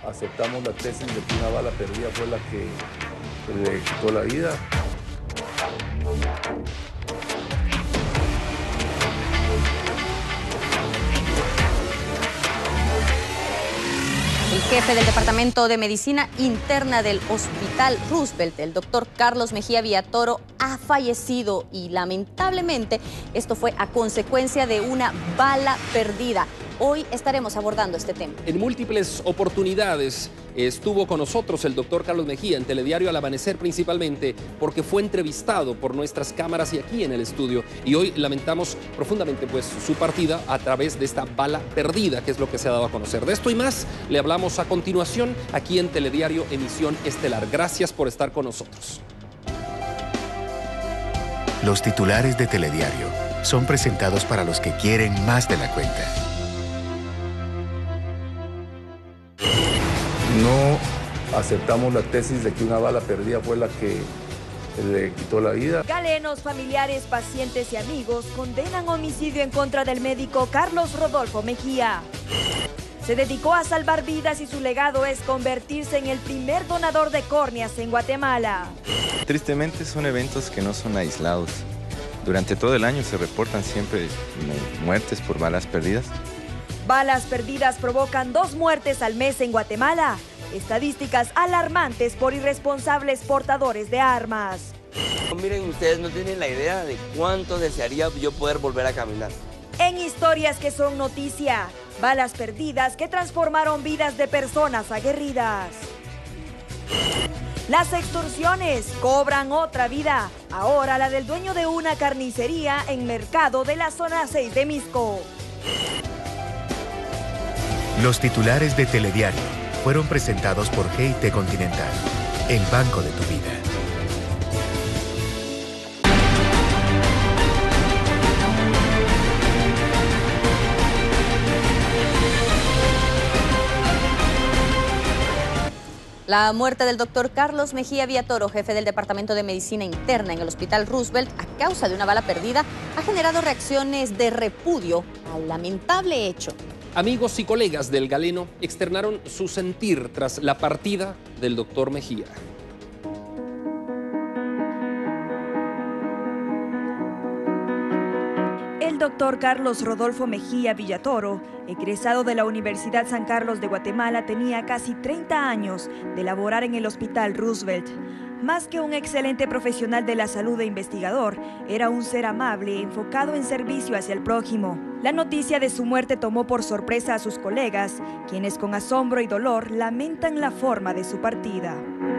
aceptamos la tesis de que una bala perdida fue la que le quitó la vida. El jefe del Departamento de Medicina Interna del Hospital Roosevelt, el doctor Carlos Mejía Villatoro, ha fallecido y lamentablemente esto fue a consecuencia de una bala perdida. Hoy estaremos abordando este tema. En múltiples oportunidades estuvo con nosotros el doctor Carlos Mejía en Telediario Al Amanecer, principalmente porque fue entrevistado por nuestras cámaras y aquí en el estudio. Y hoy lamentamos profundamente pues su partida a través de esta bala perdida, que es lo que se ha dado a conocer. De esto y más le hablamos a continuación aquí en Telediario Emisión Estelar. Gracias por estar con nosotros. Los titulares de Telediario son presentados para los que quieren más de la cuenta. No aceptamos la tesis de que una bala perdida fue la que le quitó la vida. Galenos, familiares, pacientes y amigos condenan homicidio en contra del médico Carlos Rodolfo Mejía. Se dedicó a salvar vidas y su legado es convertirse en el primer donador de córneas en Guatemala. Tristemente son eventos que no son aislados. Durante todo el año se reportan siempre muertes por balas perdidas. Balas perdidas provocan 2 muertes al mes en Guatemala. Estadísticas alarmantes por irresponsables portadores de armas. Miren, ustedes no tienen la idea de cuánto desearía yo poder volver a caminar. En historias que son noticia, balas perdidas que transformaron vidas de personas aguerridas. Las extorsiones cobran otra vida, ahora la del dueño de una carnicería en Mercado de la Zona 6 de Misco. Los titulares de Telediario fueron presentados por GIT Continental, el banco de tu vida. La muerte del doctor Carlos Mejía Villatoro, jefe del Departamento de Medicina Interna en el Hospital Roosevelt, a causa de una bala perdida, ha generado reacciones de repudio al lamentable hecho. Amigos y colegas del galeno externaron su sentir tras la partida del doctor Mejía. El doctor Carlos Rodolfo Mejía Villatoro, egresado de la Universidad San Carlos de Guatemala, tenía casi 30 años de laborar en el Hospital Roosevelt. Más que un excelente profesional de la salud e investigador, era un ser amable, enfocado en servicio hacia el prójimo. La noticia de su muerte tomó por sorpresa a sus colegas, quienes con asombro y dolor lamentan la forma de su partida.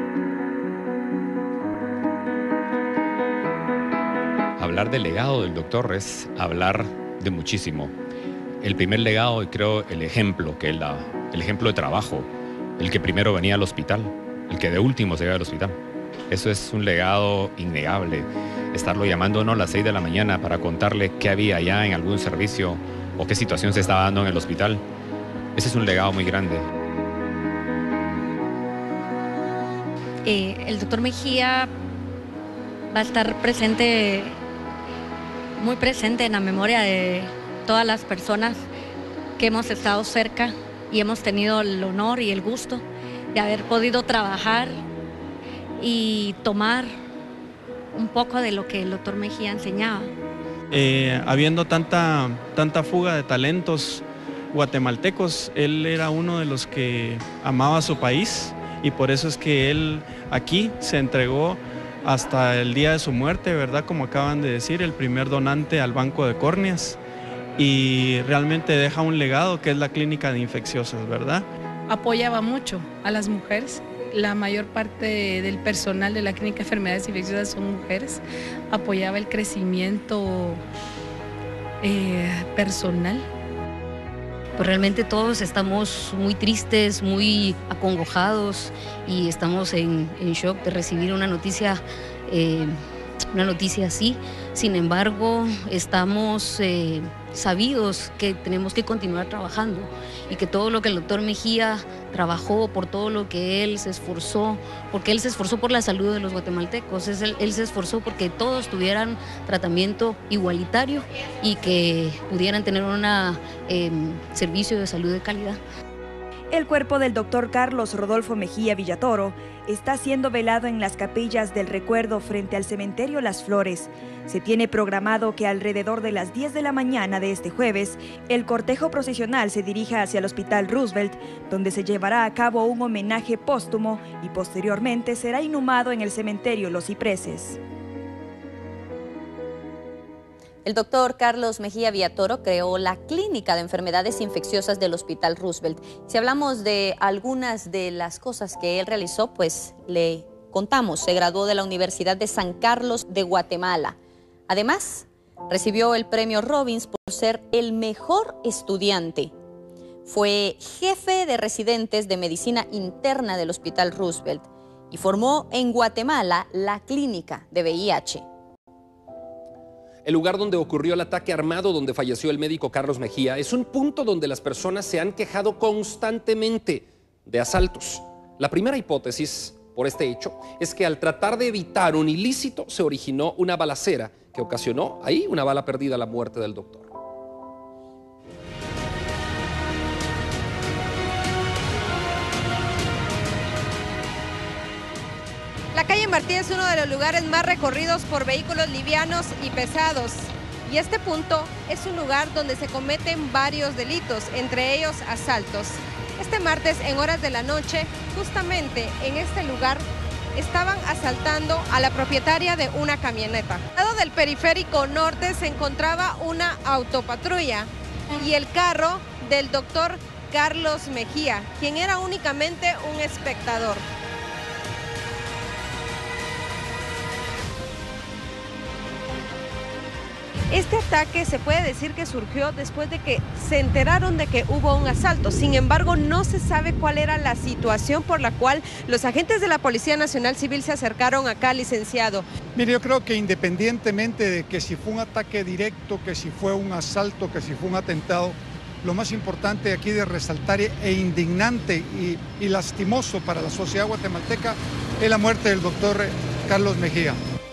Hablar del legado del doctor es hablar de muchísimo. El primer legado, y creo el ejemplo que él da, el ejemplo de trabajo, el que primero venía al hospital, el que de último se iba al hospital. Eso es un legado innegable. Estarlo llamando a las 6 de la mañana para contarle qué había allá en algún servicio o qué situación se estaba dando en el hospital. Ese es un legado muy grande. El doctor Mejía va a estar presente, muy presente en la memoria de todas las personas que hemos estado cerca y hemos tenido el honor y el gusto de haber podido trabajar y tomar un poco de lo que el doctor Mejía enseñaba. Habiendo tanta fuga de talentos guatemaltecos, él era uno de los que amaba su país y por eso es que él aquí se entregó hasta el día de su muerte, ¿verdad? Como acaban de decir, el primer donante al banco de córneas y realmente deja un legado que es la clínica de infecciosas, ¿verdad? Apoyaba mucho a las mujeres. La mayor parte del personal de la clínica de enfermedades infecciosas son mujeres. Apoyaba el crecimiento personal. Pues realmente todos estamos muy tristes, muy acongojados y estamos en shock de recibir una noticia así. Sin embargo, estamos sabidos que tenemos que continuar trabajando y que todo lo que el doctor Mejía trabajó, por todo lo que él se esforzó, porque él se esforzó por la salud de los guatemaltecos, él se esforzó porque todos tuvieran tratamiento igualitario y que pudieran tener un servicio de salud de calidad. El cuerpo del doctor Carlos Rodolfo Mejía Villatoro está siendo velado en las capillas del recuerdo frente al cementerio Las Flores. Se tiene programado que alrededor de las 10 de la mañana de este jueves, el cortejo procesional se dirija hacia el Hospital Roosevelt, donde se llevará a cabo un homenaje póstumo y posteriormente será inhumado en el cementerio Los Cipreses. El doctor Carlos Mejía Villatoro creó la Clínica de Enfermedades Infecciosas del Hospital Roosevelt. Si hablamos de algunas de las cosas que él realizó, pues le contamos. Se graduó de la Universidad de San Carlos de Guatemala. Además, recibió el premio Robbins por ser el mejor estudiante. Fue jefe de residentes de medicina interna del Hospital Roosevelt y formó en Guatemala la Clínica de VIH. El lugar donde ocurrió el ataque armado donde falleció el médico Carlos Mejía es un punto donde las personas se han quejado constantemente de asaltos. La primera hipótesis por este hecho es que al tratar de evitar un ilícito se originó una balacera que ocasionó ahí una bala perdida, la muerte del doctor. La calle Martí es uno de los lugares más recorridos por vehículos livianos y pesados. Y este punto es un lugar donde se cometen varios delitos, entre ellos asaltos. Este martes, en horas de la noche, justamente en este lugar, estaban asaltando a la propietaria de una camioneta. Al lado del periférico norte se encontraba una autopatrulla y el carro del doctor Carlos Mejía, quien era únicamente un espectador. Este ataque se puede decir que surgió después de que se enteraron de que hubo un asalto. Sin embargo, no se sabe cuál era la situación por la cual los agentes de la Policía Nacional Civil se acercaron acá, licenciado. Mire, yo creo que independientemente de que si fue un ataque directo, que si fue un asalto, que si fue un atentado, lo más importante aquí de resaltar e indignante y lastimoso para la sociedad guatemalteca es la muerte del doctor Carlos Mejía.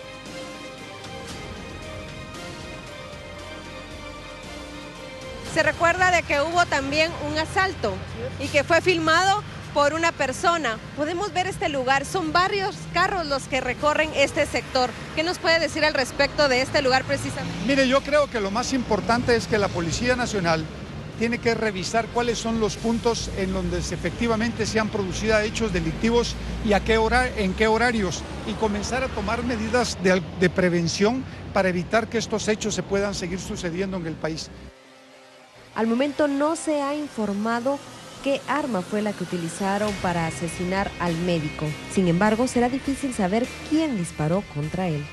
Se recuerda de que hubo también un asalto y que fue filmado por una persona. Podemos ver este lugar, son varios carros los que recorren este sector. ¿Qué nos puede decir al respecto de este lugar precisamente? Mire, yo creo que lo más importante es que la Policía Nacional tiene que revisar cuáles son los puntos en donde efectivamente se han producido hechos delictivos y en qué horarios, y comenzar a tomar medidas de prevención para evitar que estos hechos se puedan seguir sucediendo en el país. Al momento no se ha informado qué arma fue la que utilizaron para asesinar al médico. Sin embargo, será difícil saber quién disparó contra él.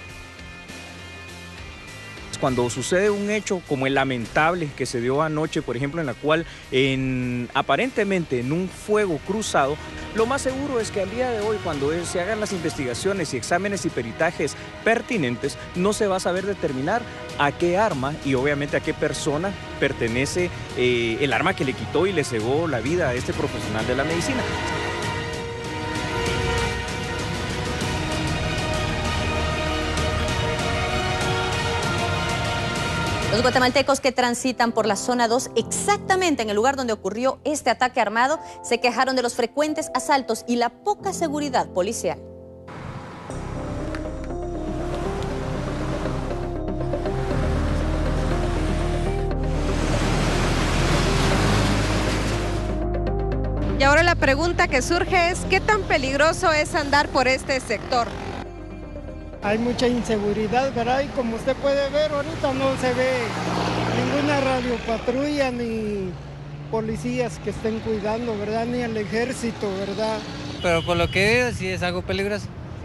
Cuando sucede un hecho como el lamentable que se dio anoche, por ejemplo, en la cual aparentemente en un fuego cruzado, lo más seguro es que al día de hoy, cuando se hagan las investigaciones y exámenes y peritajes pertinentes, no se va a saber determinar a qué arma y obviamente a qué persona pertenece el arma que le quitó y le cegó la vida a este profesional de la medicina. Los guatemaltecos que transitan por la zona 2, exactamente en el lugar donde ocurrió este ataque armado, se quejaron de los frecuentes asaltos y la poca seguridad policial. Y ahora la pregunta que surge es, ¿qué tan peligroso es andar por este sector? Hay mucha inseguridad, ¿verdad? Y como usted puede ver, ahorita no se ve ninguna radiopatrulla ni policías que estén cuidando, ¿verdad? Ni el ejército, ¿verdad? Pero por lo que veo, sí es algo peligroso.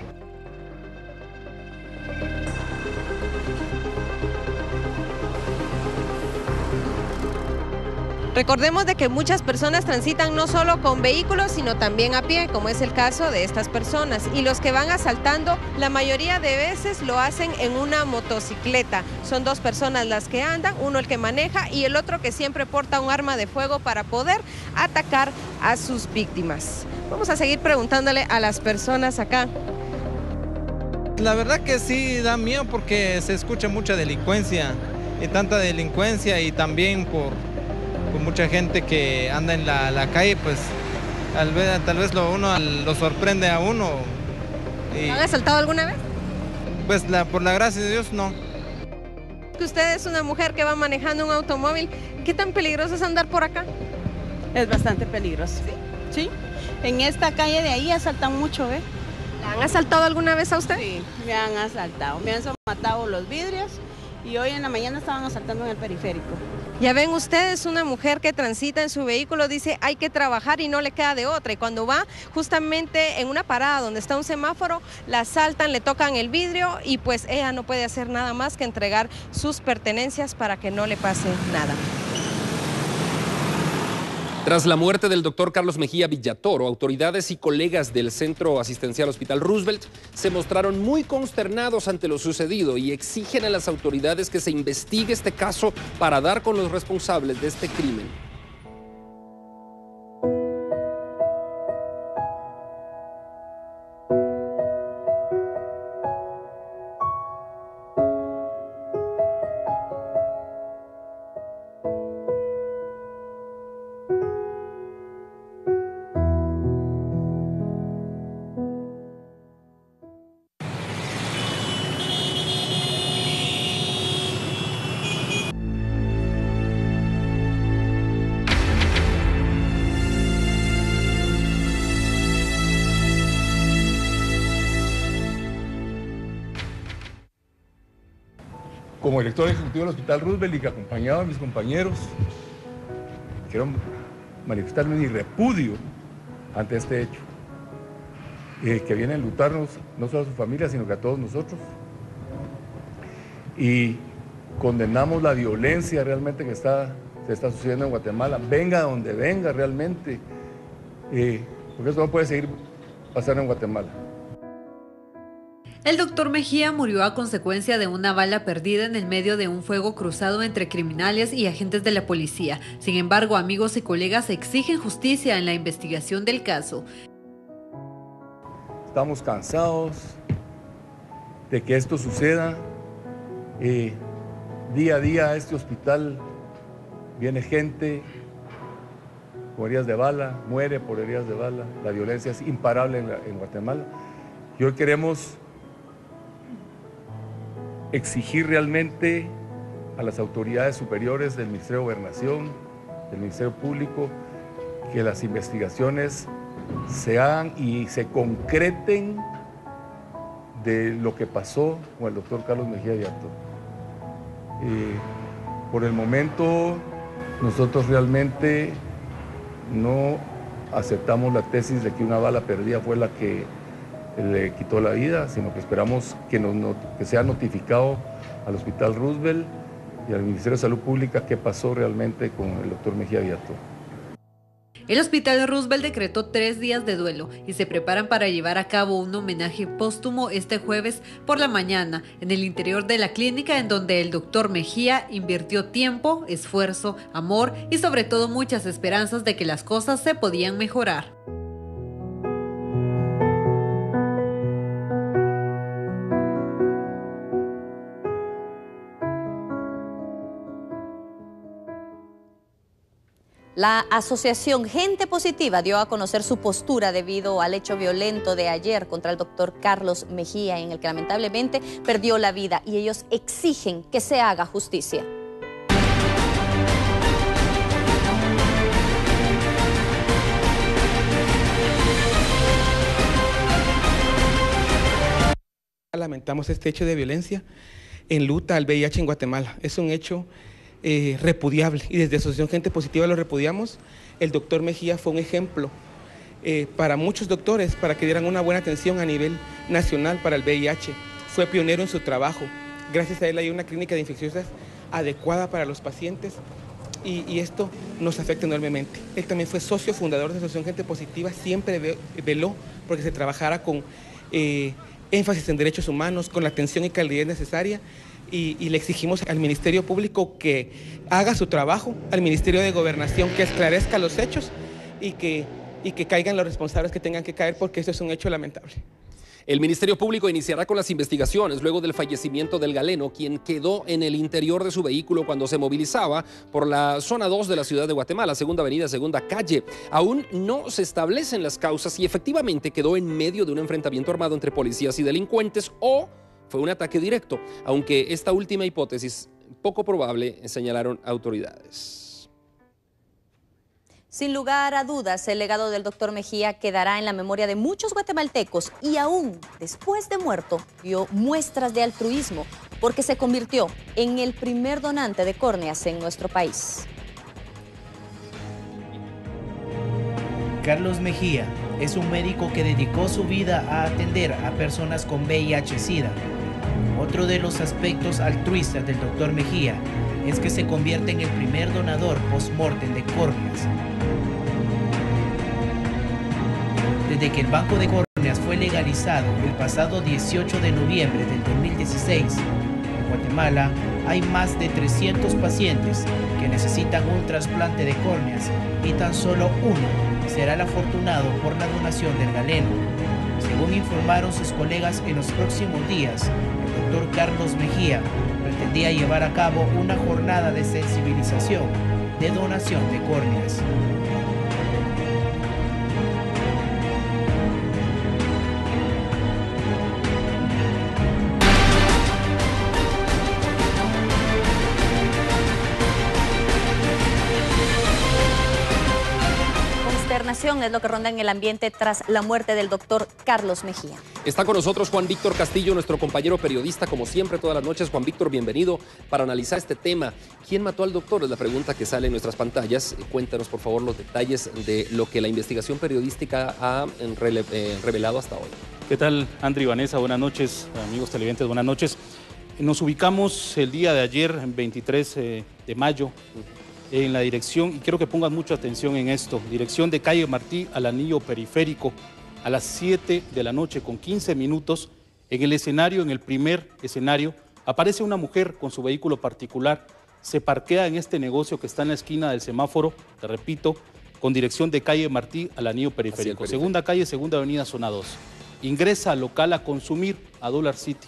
Recordemos de que muchas personas transitan no solo con vehículos, sino también a pie, como es el caso de estas personas. Y los que van asaltando, la mayoría de veces lo hacen en una motocicleta. Son dos personas las que andan, uno el que maneja y el otro que siempre porta un arma de fuego para poder atacar a sus víctimas. Vamos a seguir preguntándole a las personas acá. La verdad que sí da miedo porque se escucha mucha delincuencia, y tanta delincuencia y también por mucha gente que anda en la calle, pues Tal vez lo sorprende a uno. ¿Lo han asaltado alguna vez? Pues por la gracia de Dios, no. Que usted es una mujer que va manejando un automóvil, ¿qué tan peligroso es andar por acá? Es bastante peligroso. ¿Sí? En esta calle de ahí asaltan mucho, ¿ve? ¿La han asaltado alguna vez a usted? Sí, me han asaltado. Me han matado los vidrios y hoy en la mañana estaban asaltando en el periférico. Ya ven ustedes, una mujer que transita en su vehículo dice hay que trabajar y no le queda de otra. Y cuando va justamente en una parada donde está un semáforo, la asaltan, le tocan el vidrio y pues ella no puede hacer nada más que entregar sus pertenencias para que no le pase nada. Tras la muerte del doctor Carlos Mejía Villatoro, autoridades y colegas del Centro Asistencial Hospital Roosevelt se mostraron muy consternados ante lo sucedido y exigen a las autoridades que se investigue este caso para dar con los responsables de este crimen. Como director ejecutivo del Hospital Roosevelt y que acompañaba a mis compañeros, quiero manifestar mi repudio ante este hecho, que viene a enlutarnos no solo a su familia, sino que a todos nosotros. Y condenamos la violencia realmente que se está sucediendo en Guatemala, venga donde venga realmente, porque esto no puede seguir pasando en Guatemala. El doctor Mejía murió a consecuencia de una bala perdida en el medio de un fuego cruzado entre criminales y agentes de la policía. Sin embargo, amigos y colegas exigen justicia en la investigación del caso. Estamos cansados de que esto suceda. Día a día a este hospital viene gente con heridas de bala, muere por heridas de bala. La violencia es imparable en Guatemala. Y hoy queremos exigir realmente a las autoridades superiores del Ministerio de Gobernación, del Ministerio Público, que las investigaciones se hagan y se concreten de lo que pasó con el doctor Carlos Mejía Villatoro. Por el momento, nosotros realmente no aceptamos la tesis de que una bala perdida fue la que le quitó la vida, sino que esperamos que sea notificado al Hospital Roosevelt y al Ministerio de Salud Pública qué pasó realmente con el doctor Mejía Villatoro. El Hospital Roosevelt decretó 3 días de duelo y se preparan para llevar a cabo un homenaje póstumo este jueves por la mañana en el interior de la clínica en donde el doctor Mejía invirtió tiempo, esfuerzo, amor y sobre todo muchas esperanzas de que las cosas se podían mejorar. La asociación Gente Positiva dio a conocer su postura debido al hecho violento de ayer contra el doctor Carlos Mejía, en el que lamentablemente perdió la vida, y ellos exigen que se haga justicia. Lamentamos este hecho de violencia en luta al VIH en Guatemala. Es un hecho repudiable y desde Asociación Gente Positiva lo repudiamos. El doctor Mejía fue un ejemplo para muchos doctores para que dieran una buena atención a nivel nacional para el VIH. Fue pionero en su trabajo. Gracias a él hay una clínica de infecciosas adecuada para los pacientes y esto nos afecta enormemente. Él también fue socio fundador de Asociación Gente Positiva, siempre veló porque se trabajara con énfasis en derechos humanos, con la atención y calidad necesaria. Y le exigimos al Ministerio Público que haga su trabajo, al Ministerio de Gobernación que esclarezca los hechos y que caigan los responsables que tengan que caer, porque esto es un hecho lamentable. El Ministerio Público iniciará con las investigaciones luego del fallecimiento del galeno, quien quedó en el interior de su vehículo cuando se movilizaba por la zona 2 de la ciudad de Guatemala, Segunda Avenida, Segunda Calle. Aún no se establecen las causas si efectivamente quedó en medio de un enfrentamiento armado entre policías y delincuentes o fue un ataque directo, aunque esta última hipótesis poco probable, señalaron autoridades. Sin lugar a dudas, el legado del doctor Mejía quedará en la memoria de muchos guatemaltecos y aún después de muerto dio muestras de altruismo porque se convirtió en el primer donante de córneas en nuestro país. Carlos Mejía es un médico que dedicó su vida a atender a personas con VIH-Sida. Otro de los aspectos altruistas del doctor Mejía es que se convierte en el primer donador post-mortem de córneas. Desde que el banco de córneas fue legalizado el pasado 18 de noviembre del 2016, en Guatemala hay más de 300 pacientes que necesitan un trasplante de córneas y tan solo uno será el afortunado por la donación del galeno. Según informaron sus colegas, en los próximos días, el doctor Carlos Mejía pretendía llevar a cabo una jornada de sensibilización de donación de córneas. Es lo que ronda en el ambiente tras la muerte del doctor Carlos Mejía. Está con nosotros Juan Víctor Castillo, nuestro compañero periodista, como siempre, todas las noches. Juan Víctor, bienvenido para analizar este tema. ¿Quién mató al doctor? Es la pregunta que sale en nuestras pantallas. Cuéntanos, por favor, los detalles de lo que la investigación periodística ha revelado hasta hoy. ¿Qué tal, Andri y Vanessa? Buenas noches, amigos televidentes, buenas noches. Nos ubicamos el día de ayer, 23 de mayo, en la dirección, y quiero que pongan mucha atención en esto, dirección de calle Martí al anillo periférico, a las 7 de la noche con 15 minutos, en el escenario, en el primer escenario, aparece una mujer con su vehículo particular, se parquea en este negocio que está en la esquina del semáforo, te repito, con dirección de calle Martí al anillo periférico, segunda calle, segunda avenida, zona 2. Ingresa al local a consumir, a Dollar City.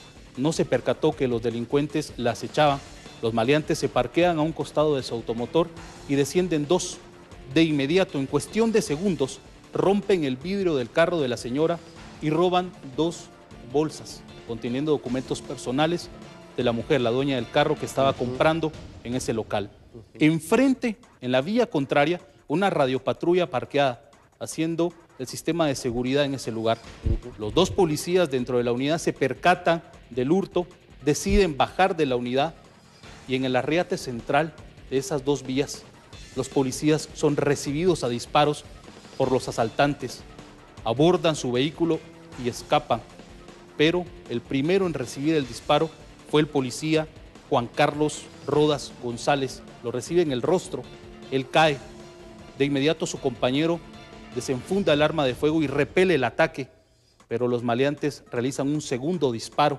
No se percató que los delincuentes la acechaban. Los maleantes se parquean a un costado de su automotor y descienden dos. De inmediato, en cuestión de segundos, rompen el vidrio del carro de la señora y roban 2 bolsas conteniendo documentos personales de la mujer, la dueña del carro que estaba comprando en ese local. Enfrente, en la vía contraria, una radiopatrulla parqueada, haciendo el sistema de seguridad en ese lugar. Los 2 policías dentro de la unidad se percatan del hurto, deciden bajar de la unidad y en el arriate central de esas 2 vías, los policías son recibidos a disparos por los asaltantes, abordan su vehículo y escapan, pero el primero en recibir el disparo fue el policía Juan Carlos Rodas González, lo recibe en el rostro, él cae, de inmediato su compañero desenfunda el arma de fuego y repele el ataque, pero los maleantes realizan un segundo disparo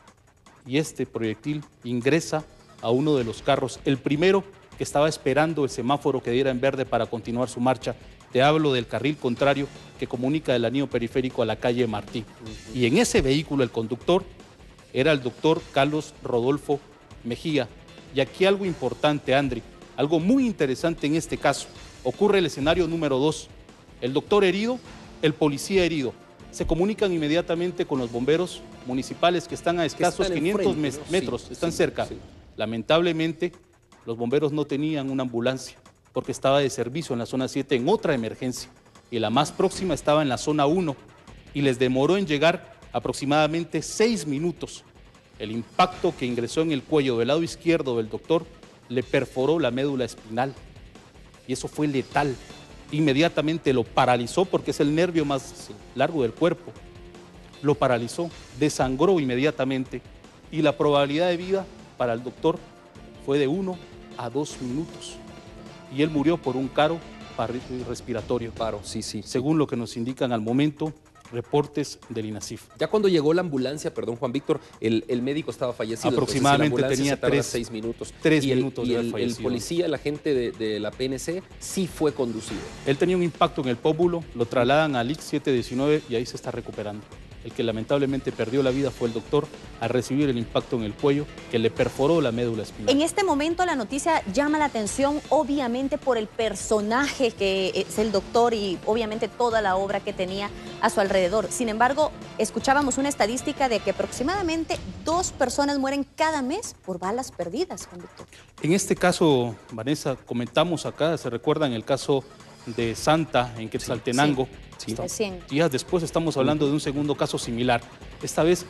y este proyectil ingresa a uno de los carros, el primero que estaba esperando el semáforo que diera en verde para continuar su marcha. Te hablo del carril contrario que comunica del anillo periférico a la calle Martí. Y en ese vehículo el conductor era el doctor Carlos Rodolfo Mejía. Y aquí algo importante, Andri, algo muy interesante en este caso. Ocurre el escenario número 2. El doctor herido, el policía herido. Se comunican inmediatamente con los bomberos municipales que están a escasos 500 metros, están cerca. Sí. Lamentablemente, los bomberos no tenían una ambulancia porque estaba de servicio en la zona 7 en otra emergencia y la más próxima estaba en la zona 1 y les demoró en llegar aproximadamente 6 minutos. El impacto que ingresó en el cuello del lado izquierdo del doctor le perforó la médula espinal y eso fue letal. Inmediatamente lo paralizó porque es el nervio más largo del cuerpo. Lo paralizó, desangró inmediatamente y la probabilidad de vida para el doctor fue de 1 a 2 minutos y él murió por un paro respiratorio. Según lo que nos indican al momento reportes del INASIF. Ya cuando llegó la ambulancia, perdón Juan Víctor, el médico estaba fallecido. Aproximadamente tenía 6 minutos. 3 minutos y de el policía, el agente de la PNC, sí fue conducido. Él tenía un impacto en el pómulo, lo trasladan al IX 719 y ahí se está recuperando. El que lamentablemente perdió la vida fue el doctor al recibir el impacto en el cuello que le perforó la médula espinal. En este momento la noticia llama la atención obviamente por el personaje que es el doctor y obviamente toda la obra que tenía a su alrededor. Sin embargo, escuchábamos una estadística de que aproximadamente 2 personas mueren cada mes por balas perdidas, Juan Víctor. En este caso, Vanessa, comentamos acá, se recuerda en el caso de Santa en Quetzaltenango. Sí. Días después estamos hablando de un segundo caso similar. Esta vez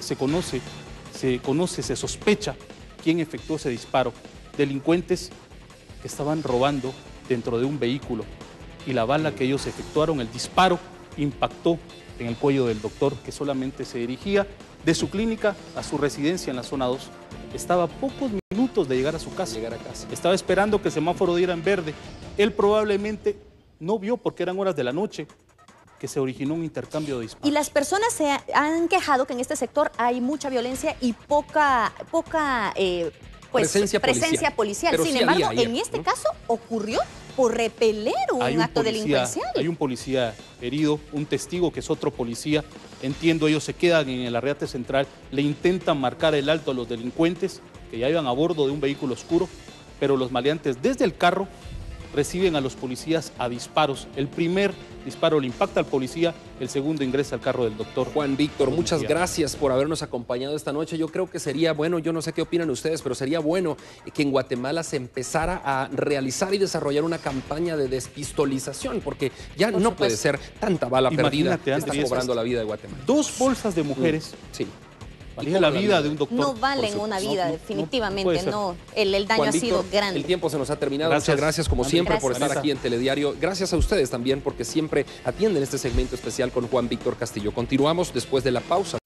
se sospecha quién efectuó ese disparo. Delincuentes que estaban robando dentro de un vehículo y la bala que ellos efectuaron, el disparo, impactó en el cuello del doctor que solamente se dirigía de su clínica a su residencia en la zona 2. Estaba a pocos minutos de llegar a su casa. Estaba esperando que el semáforo diera en verde. Él probablemente no vio, porque eran horas de la noche, que se originó un intercambio de disparos. Y las personas se han quejado que en este sector hay mucha violencia y poca presencia policial. Pero Sin sí embargo, había, en este caso ocurrió por repeler un acto delincuencial. Hay un policía herido, un testigo que es otro policía. Entiendo, ellos se quedan en el Arreate Central, le intentan marcar el alto a los delincuentes que ya iban a bordo de un vehículo oscuro, pero los maleantes desde el carro reciben a los policías a disparos. El primer disparo le impacta al policía, el segundo ingresa al carro del doctor. Juan Víctor, muchas gracias por habernos acompañado esta noche. Yo creo que sería bueno, yo no sé qué opinan ustedes, pero sería bueno que en Guatemala se empezara a realizar y desarrollar una campaña de despistolización, porque ya no puede ser tanta bala perdida que está cobrando la vida de Guatemala. 2 bolsas de mujeres. Sí. Valía la vida de un doctor. No valen una vida, definitivamente no. El daño Juan ha sido Víctor, grande. El tiempo se nos ha terminado. Gracias. Muchas gracias como siempre por estar Vanessa. aquí en Telediario. Gracias a ustedes también porque siempre atienden este segmento especial con Juan Víctor Castillo. Continuamos después de la pausa.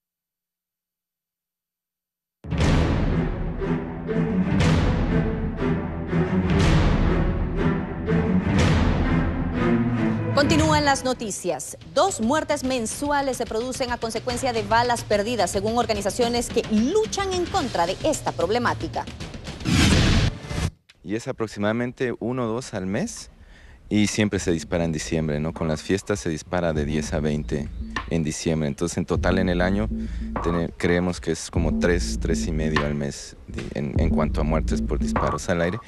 Continúan las noticias. 2 muertes mensuales se producen a consecuencia de balas perdidas, según organizaciones que luchan en contra de esta problemática. Y es aproximadamente 1 o 2 al mes y siempre se dispara en diciembre, ¿no? Con las fiestas se dispara de 10 a 20 en diciembre. Entonces, en total en el año creemos que es como 3 y medio al mes en cuanto a muertes por disparos al aire.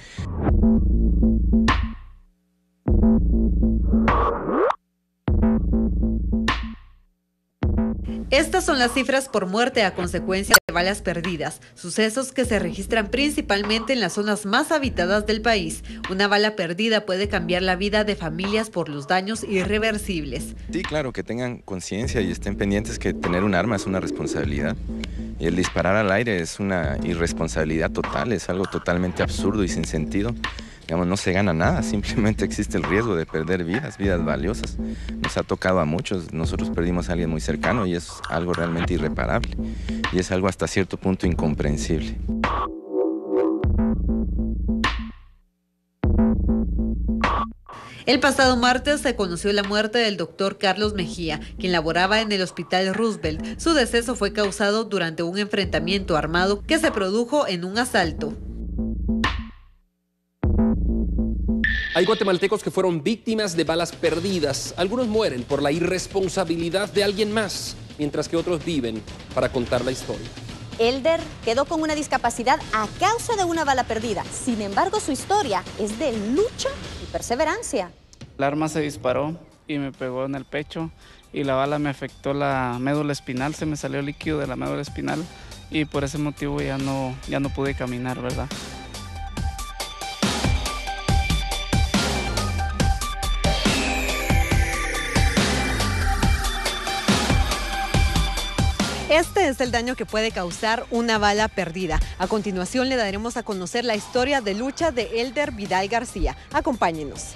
Estas son las cifras por muerte a consecuencia de balas perdidas, sucesos que se registran principalmente en las zonas más habitadas del país. Una bala perdida puede cambiar la vida de familias por los daños irreversibles. Sí, claro, que tengan conciencia y estén pendientes que tener un arma es una responsabilidad. Y el disparar al aire es una irresponsabilidad total, es algo totalmente absurdo y sin sentido. Digamos, no se gana nada, simplemente existe el riesgo de perder vidas valiosas. Nos ha tocado a muchos, nosotros perdimos a alguien muy cercano y es algo realmente irreparable. Y es algo hasta cierto punto incomprensible. El pasado martes se conoció la muerte del doctor Carlos Mejía, quien laboraba en el Hospital Roosevelt. Su deceso fue causado durante un enfrentamiento armado que se produjo en un asalto. Hay guatemaltecos que fueron víctimas de balas perdidas. Algunos mueren por la irresponsabilidad de alguien más, mientras que otros viven para contar la historia. Elder quedó con una discapacidad a causa de una bala perdida. Sin embargo, su historia es de lucha y perseverancia. El arma se disparó y me pegó en el pecho y la bala me afectó la médula espinal, se me salió líquido de la médula espinal y por ese motivo ya no pude caminar, ¿verdad? Este es el daño que puede causar una bala perdida. A continuación le daremos a conocer la historia de lucha de Elder Vidal García. Acompáñenos.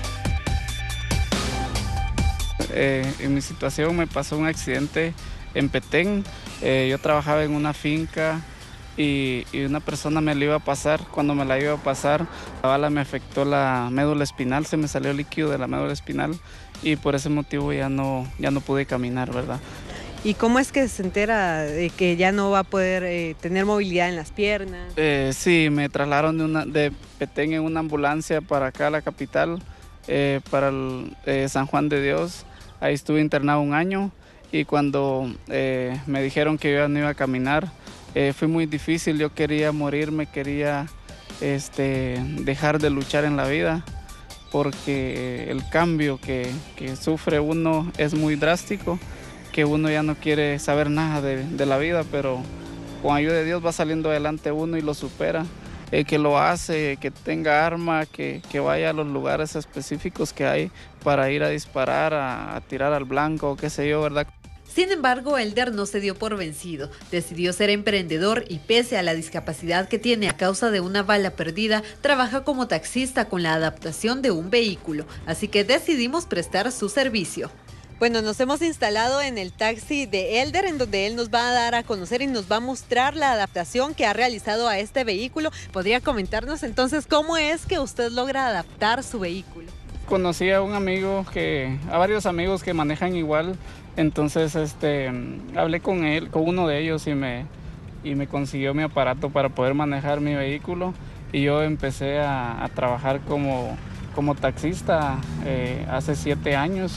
En mi situación me pasó un accidente en Petén. Yo trabajaba en una finca y una persona me la iba a pasar. Cuando me la iba a pasar, la bala me afectó la médula espinal, se me salió líquido de la médula espinal y por ese motivo ya no pude caminar, ¿verdad? ¿Y cómo es que se entera de que ya no va a poder tener movilidad en las piernas? Sí, me trasladaron de Petén en una ambulancia para acá a la capital, para San Juan de Dios. Ahí estuve internado 1 año y cuando me dijeron que yo ya no iba a caminar, fue muy difícil. Yo quería morirme, quería dejar de luchar en la vida, porque el cambio que sufre uno es muy drástico, que uno ya no quiere saber nada de la vida, pero con ayuda de Dios va saliendo adelante uno y lo supera. Que lo hace, que tenga arma, que vaya a los lugares específicos que hay para ir a disparar, a tirar al blanco, qué sé yo, ¿verdad? Sin embargo, Elder no se dio por vencido. Decidió ser emprendedor y, pese a la discapacidad que tiene a causa de una bala perdida, trabaja como taxista con la adaptación de un vehículo. Así que decidimos prestar su servicio. Bueno, nos hemos instalado en el taxi de Elder, en donde él nos va a dar a conocer y nos va a mostrar la adaptación que ha realizado a este vehículo. ¿Podría comentarnos entonces cómo es que usted logra adaptar su vehículo? Conocí a un amigo, a varios amigos que manejan igual, entonces hablé con uno de ellos y me consiguió mi aparato para poder manejar mi vehículo, y yo empecé a trabajar como taxista hace 7 años.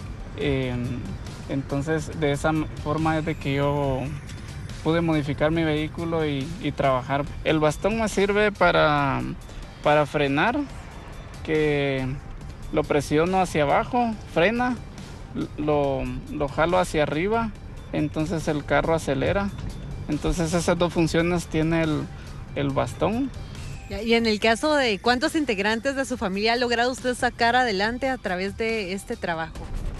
Entonces de esa forma es de que yo pude modificar mi vehículo y trabajar. El bastón me sirve para frenar, que lo presiono hacia abajo, frena, lo jalo hacia arriba, entonces el carro acelera. Entonces esas dos funciones tiene el bastón. Y en el caso de ¿cuántos integrantes de su familia ha logrado usted sacar adelante a través de este trabajo?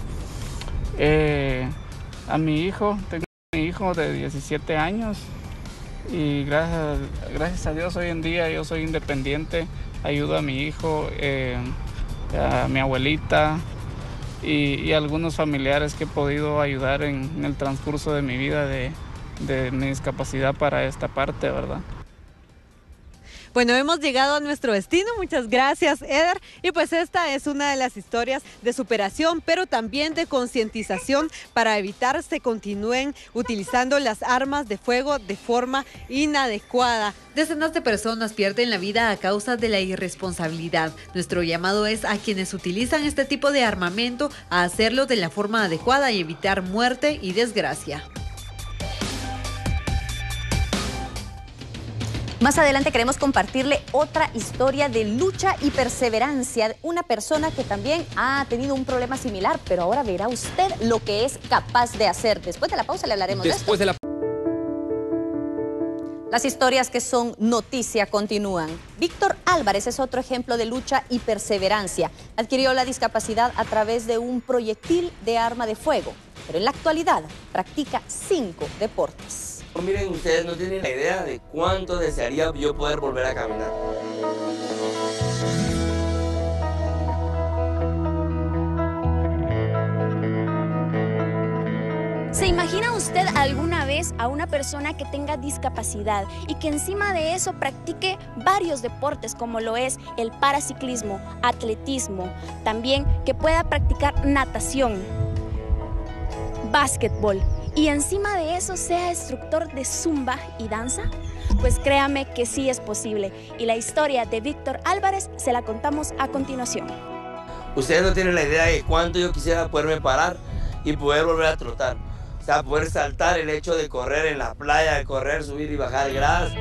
A mi hijo, tengo un hijo de 17 años y gracias a Dios hoy en día yo soy independiente, ayudo a mi hijo, a mi abuelita y a algunos familiares que he podido ayudar en el transcurso de mi vida de mi discapacidad para esta parte, ¿verdad? Bueno, hemos llegado a nuestro destino, muchas gracias, Eder. Y pues esta es una de las historias de superación, pero también de concientización para evitar se continúen utilizando las armas de fuego de forma inadecuada. Decenas de personas pierden la vida a causa de la irresponsabilidad. Nuestro llamado es a quienes utilizan este tipo de armamento a hacerlo de la forma adecuada y evitar muerte y desgracia. Más adelante queremos compartirle otra historia de lucha y perseverancia de una persona que también ha tenido un problema similar, pero ahora verá usted lo que es capaz de hacer. Después de la pausa le hablaremos de esto. Las historias que son noticia continúan. Víctor Álvarez es otro ejemplo de lucha y perseverancia. Adquirió la discapacidad a través de un proyectil de arma de fuego, pero en la actualidad practica 5 deportes. Miren, ustedes no tienen la idea de cuánto desearía yo poder volver a caminar. ¿Se imagina usted alguna vez a una persona que tenga discapacidad y que encima de eso practique varios deportes como lo es el paraciclismo, atletismo, también que pueda practicar natación, básquetbol y encima de eso sea instructor de zumba y danza? Pues créame que sí es posible y la historia de Víctor Álvarez se la contamos a continuación. Ustedes no tienen la idea de cuánto yo quisiera poderme parar y poder volver a trotar. O sea, poder saltar el hecho de correr en la playa, de correr, subir y bajar gradas.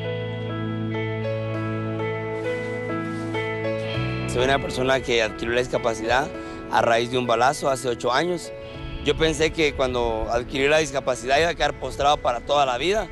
Soy una persona que adquirió la discapacidad a raíz de un balazo hace 8 años. Yo pensé que cuando adquirí la discapacidad iba a quedar postrado para toda la vida.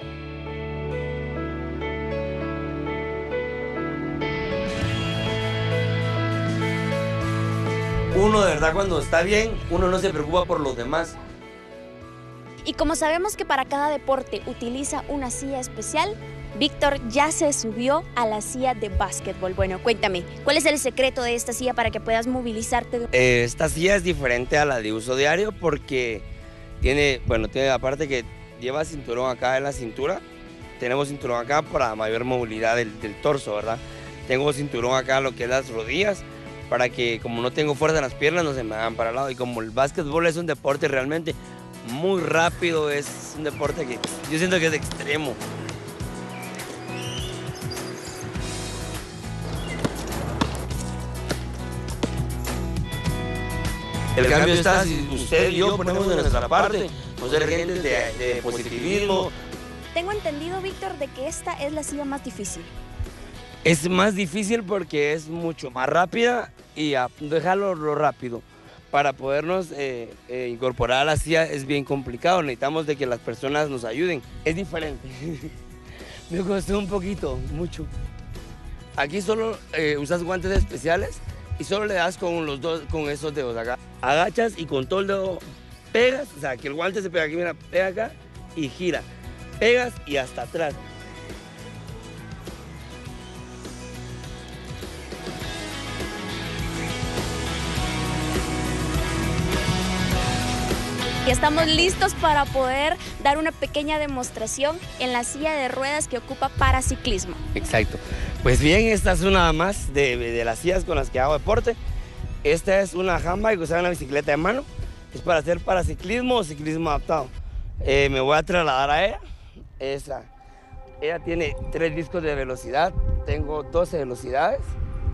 Uno de verdad cuando está bien, uno no se preocupa por los demás. Y como sabemos que para cada deporte utiliza una silla especial, Víctor ya se subió a la silla de básquetbol. Bueno, cuéntame, ¿cuál es el secreto de esta silla para que puedas movilizarte? Esta silla es diferente a la de uso diario porque tiene aparte que lleva cinturón acá en la cintura, tenemos cinturón acá para mayor movilidad del torso, ¿verdad? Tengo cinturón acá lo que es las rodillas, para que como no tengo fuerza en las piernas no se me hagan para el lado. Y como el básquetbol es un deporte realmente muy rápido, es un deporte que yo siento que es extremo. El cambio está si usted y yo ponemos de nuestra parte, no ser gente de positivismo. Tengo entendido, Víctor, de que esta es la silla más difícil. Es más difícil porque es mucho más rápida y dejarlo rápido. Para podernos incorporar a la silla es bien complicado, necesitamos de que las personas nos ayuden. Es diferente. Me costó un poquito, mucho. Aquí solo usas guantes especiales y solo le das con esos dedos acá. Agachas y con todo el dedo pegas, o sea, que el guante se pega aquí, mira, pega acá y gira. Pegas y hasta atrás. Y estamos listos para poder dar una pequeña demostración en la silla de ruedas que ocupa paraciclismo. Exacto. Pues bien, esta es una más de las sillas con las que hago deporte. Esta es una handbike, o sea, una bicicleta de mano. Es para hacer paraciclismo o ciclismo adaptado. Me voy a trasladar a ella. Ella tiene 3 discos de velocidad. Tengo 12 velocidades.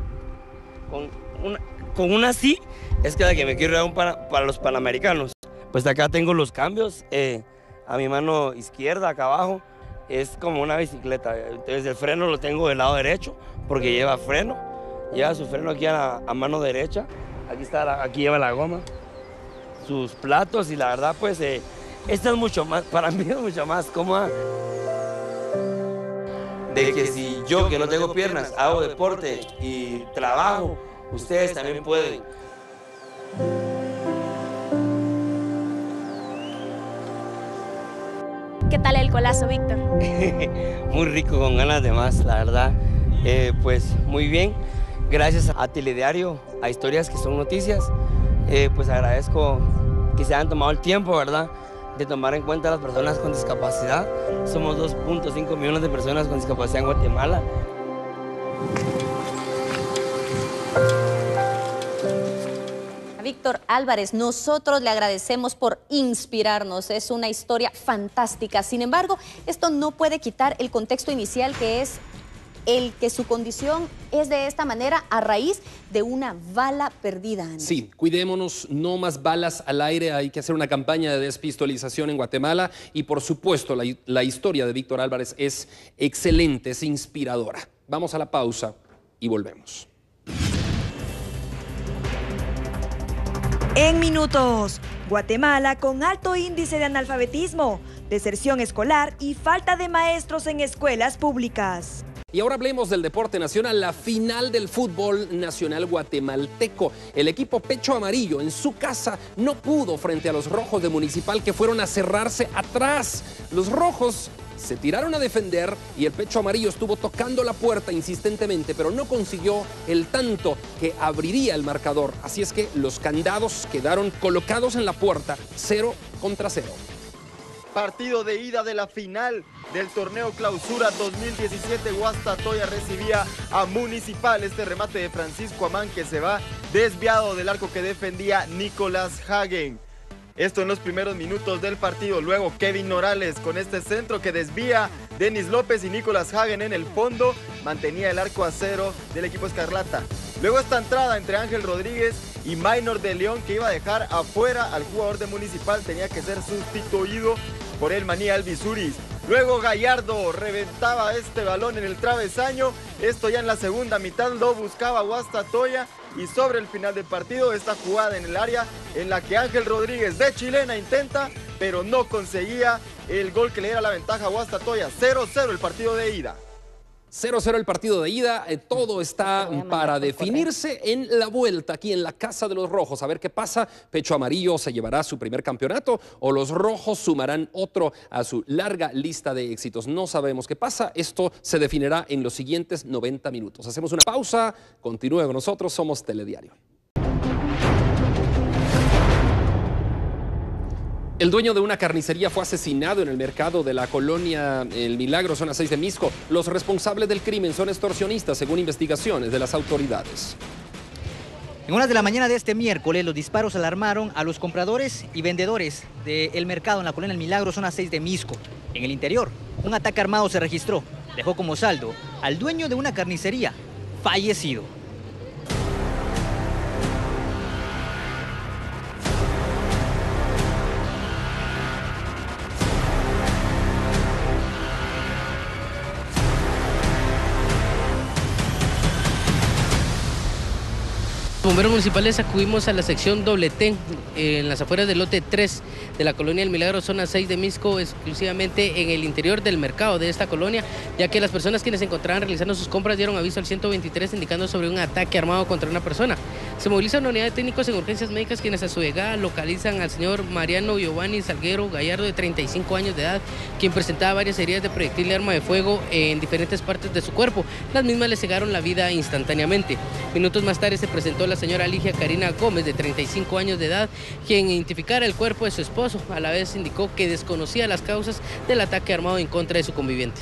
Con una sí, es que la que me quiero dar para los Panamericanos. Pues acá tengo los cambios, a mi mano izquierda, acá abajo, es como una bicicleta. Entonces el freno lo tengo del lado derecho, porque lleva freno, lleva su freno aquí a mano derecha, aquí lleva la goma, sus platos y la verdad pues esta es mucho más, para mí es mucho más cómoda. De que si yo que no tengo piernas hago deporte y trabajo, ustedes también pueden. ¿Qué tal el colazo, Víctor? Muy rico, con ganas de más, la verdad. Pues muy bien, gracias a Telediario, a Historias que son noticias, pues agradezco que se hayan tomado el tiempo, ¿verdad?, de tomar en cuenta a las personas con discapacidad. Somos 2.5 millones de personas con discapacidad en Guatemala. Víctor Álvarez, nosotros le agradecemos por inspirarnos, es una historia fantástica. Sin embargo, esto no puede quitar el contexto inicial, que es el que su condición es de esta manera a raíz de una bala perdida. Ana. Sí, cuidémonos, no más balas al aire, hay que hacer una campaña de despistolización en Guatemala y por supuesto la historia de Víctor Álvarez es excelente, es inspiradora. Vamos a la pausa y volvemos. En minutos, Guatemala con alto índice de analfabetismo, deserción escolar y falta de maestros en escuelas públicas. Y ahora hablemos del deporte nacional, la final del fútbol nacional guatemalteco. El equipo Pecho Amarillo en su casa no pudo frente a los Rojos de Municipal, que fueron a cerrarse atrás. Los Rojos se tiraron a defender y el Pecho Amarillo estuvo tocando la puerta insistentemente, pero no consiguió el tanto que abriría el marcador. Así es que los candados quedaron colocados en la puerta, 0 contra 0. Partido de ida de la final del torneo Clausura 2017. Guastatoya recibía a Municipal. Este remate de Francisco Amán que se va desviado del arco que defendía Nicolás Hagen. Esto en los primeros minutos del partido. Luego Kevin Morales con este centro que desvía Denis López y Nicolás Hagen en el fondo mantenía el arco a 0 del equipo Escarlata. Luego esta entrada entre Ángel Rodríguez y Maynor de León que iba a dejar afuera al jugador de Municipal. Tenía que ser sustituido por el Maní Alvisuris. Luego Gallardo reventaba este balón en el travesaño. Esto ya en la segunda mitad lo buscaba Guastatoya. Y sobre el final del partido, esta jugada en el área en la que Ángel Rodríguez de chilena intenta, pero no conseguía el gol que le diera la ventaja a Guastatoya. 0-0 el partido de ida. 0-0 el partido de ida, todo está para definirse en la vuelta aquí en la Casa de los Rojos. A ver qué pasa, Pecho Amarillo se llevará su primer campeonato o los Rojos sumarán otro a su larga lista de éxitos. No sabemos qué pasa, esto se definirá en los siguientes 90 minutos. Hacemos una pausa, continúe con nosotros, somos Telediario. El dueño de una carnicería fue asesinado en el mercado de la colonia El Milagro, zona 6 de Misco. Los responsables del crimen son extorsionistas, según investigaciones de las autoridades. En horas de la mañana de este miércoles, los disparos alarmaron a los compradores y vendedores del mercado en la colonia El Milagro, zona 6 de Misco. En el interior, un ataque armado se registró. Dejó como saldo al dueño de una carnicería fallecido. Bomberos municipales acudimos a la sección T en las afueras del lote 3 de la colonia El Milagro, zona 6 de Misco, exclusivamente en el interior del mercado de esta colonia, ya que las personas quienes se encontraban realizando sus compras dieron aviso al 123 indicando sobre un ataque armado contra una persona. Se moviliza una unidad de técnicos en urgencias médicas quienes a su llegada localizan al señor Mariano Giovanni Salguero Gallardo, de 35 años de edad, quien presentaba varias heridas de proyectil de arma de fuego en diferentes partes de su cuerpo. Las mismas le cegaron la vida instantáneamente. Minutos más tarde se presentó la señora Ligia Karina Gómez, de 35 años de edad, quien identificara el cuerpo de su esposo. A la vez indicó que desconocía las causas del ataque armado en contra de su conviviente.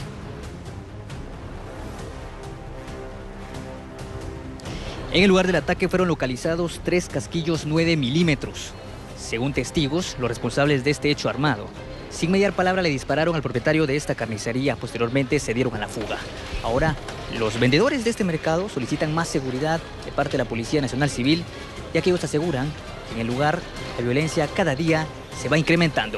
En el lugar del ataque fueron localizados 3 casquillos 9 milímetros. Según testigos, los responsables de este hecho armado, sin mediar palabra, le dispararon al propietario de esta carnicería. Posteriormente se dieron a la fuga. Ahora, los vendedores de este mercado solicitan más seguridad de parte de la Policía Nacional Civil, ya que ellos aseguran que en el lugar la violencia cada día se va incrementando.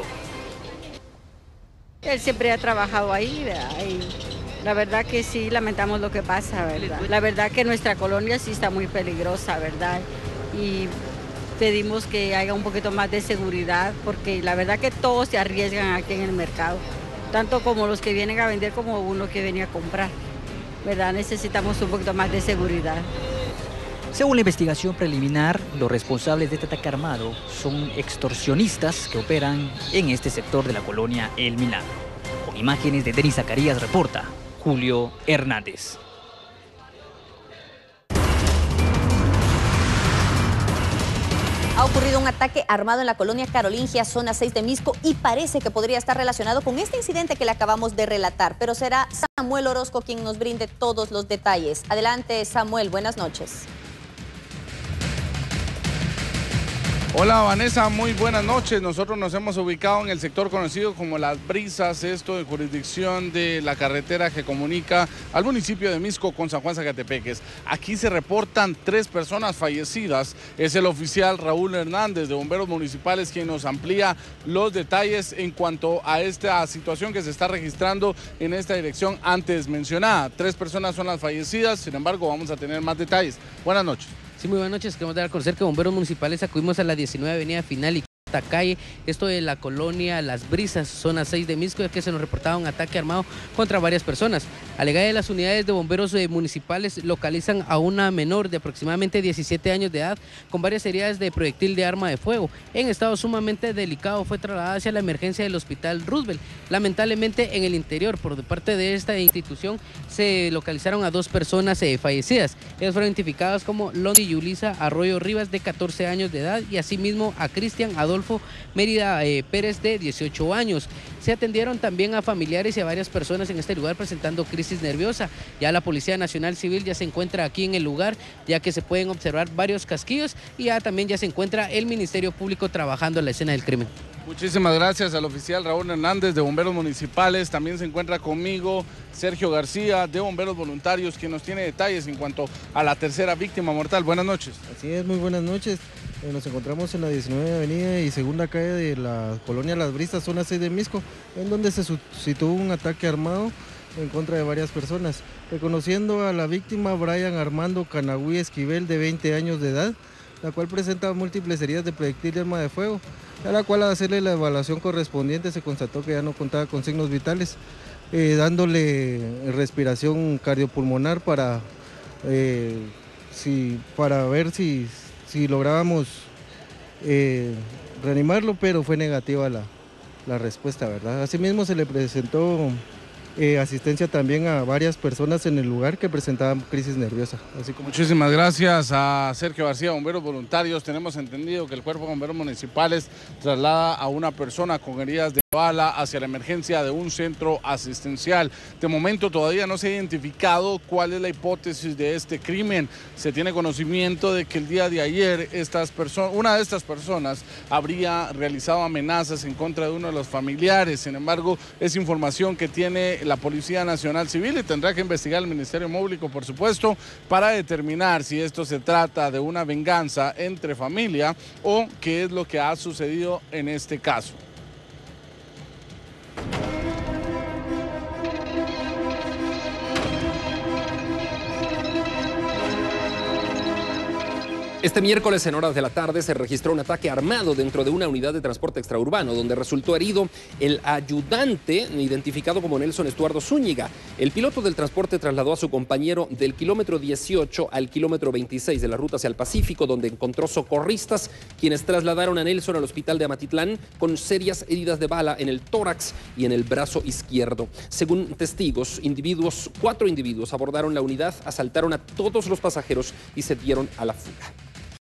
Él siempre ha trabajado ahí, ¿verdad? Y la verdad que sí, lamentamos lo que pasa, ¿verdad? La verdad que nuestra colonia sí está muy peligrosa, ¿verdad? Y pedimos que haya un poquito más de seguridad, porque la verdad que todos se arriesgan aquí en el mercado, tanto como los que vienen a vender como uno que viene a comprar, ¿verdad? Necesitamos un poquito más de seguridad. Según la investigación preliminar, los responsables de este ataque armado son extorsionistas que operan en este sector de la colonia El Milagro. Con imágenes de Denis Zacarías, reporta Julio Hernández. Ha ocurrido un ataque armado en la colonia Carolingia, zona 6 de Misco, y parece que podría estar relacionado con este incidente que le acabamos de relatar. Pero será Samuel Orozco quien nos brinde todos los detalles. Adelante, Samuel, buenas noches. Hola Vanessa, muy buenas noches. Nosotros nos hemos ubicado en el sector conocido como Las Brisas, esto en jurisdicción de la carretera que comunica al municipio de Misco con San Juan Zacatepeques. Aquí se reportan 3 personas fallecidas. Es el oficial Raúl Hernández de Bomberos Municipales quien nos amplía los detalles en cuanto a esta situación que se está registrando en esta dirección antes mencionada. 3 personas son las fallecidas, sin embargo vamos a tener más detalles. Buenas noches. Sí, muy buenas noches. Queremos dar a conocer que Bomberos Municipales acudimos a la 19 Avenida Final y calle, esto de la colonia Las Brisas, zona 6 de Misco, ya que se nos reportaba un ataque armado contra varias personas. A la llegada de las unidades de bomberos municipales localizan a una menor de aproximadamente 17 años de edad con varias heridas de proyectil de arma de fuego. En estado sumamente delicado fue trasladada hacia la emergencia del Hospital Roosevelt. Lamentablemente en el interior, por parte de esta institución, se localizaron a 2 personas fallecidas. Ellos fueron identificados como Londi Yulisa Arroyo Rivas, de 14 años de edad, y asimismo a Cristian Adolfo Mérida Pérez, de 18 años. Se atendieron también a familiares y a varias personas en este lugar presentando crisis nerviosa. Ya la Policía Nacional Civil ya se encuentra aquí en el lugar, ya que se pueden observar varios casquillos, y ya también ya se encuentra el Ministerio Público trabajando en la escena del crimen. Muchísimas gracias al oficial Raúl Hernández de Bomberos Municipales. También se encuentra conmigo Sergio García de Bomberos Voluntarios, quien nos tiene detalles en cuanto a la tercera víctima mortal. Buenas noches. Así es, muy buenas noches. Nos encontramos en la 19 Avenida y segunda calle de la colonia Las Brisas, zona 6 de Misco, en donde se situó un ataque armado en contra de varias personas. Reconociendo a la víctima, Brian Armando Canagüí Esquivel, de 20 años de edad, la cual presenta múltiples heridas de proyectil de arma de fuego, a la cual al hacerle la evaluación correspondiente se constató que ya no contaba con signos vitales, dándole respiración cardiopulmonar para ver si lográbamos reanimarlo, pero fue negativa la respuesta, ¿verdad? Asimismo se le presentó asistencia también a varias personas en el lugar que presentaban crisis nerviosa. Así como... Muchísimas gracias a Sergio García, Bomberos Voluntarios. Tenemos entendido que el Cuerpo de Bomberos Municipales traslada a una persona con heridas de bala hacia la emergencia de un centro asistencial. De momento todavía no se ha identificado cuál es la hipótesis de este crimen. Se tiene conocimiento de que el día de ayer una de estas personas habría realizado amenazas en contra de uno de los familiares. Sin embargo, es información que tiene la Policía Nacional Civil y tendrá que investigar el Ministerio Público, por supuesto, para determinar si esto se trata de una venganza entre familia o qué es lo que ha sucedido en este caso. Este miércoles en horas de la tarde se registró un ataque armado dentro de una unidad de transporte extraurbano donde resultó herido el ayudante identificado como Nelson Estuardo Zúñiga. El piloto del transporte trasladó a su compañero del kilómetro 18 al kilómetro 26 de la ruta hacia el Pacífico, donde encontró socorristas quienes trasladaron a Nelson al hospital de Amatitlán con serias heridas de bala en el tórax y en el brazo izquierdo. Según testigos, 4 individuos abordaron la unidad, asaltaron a todos los pasajeros y se dieron a la fuga.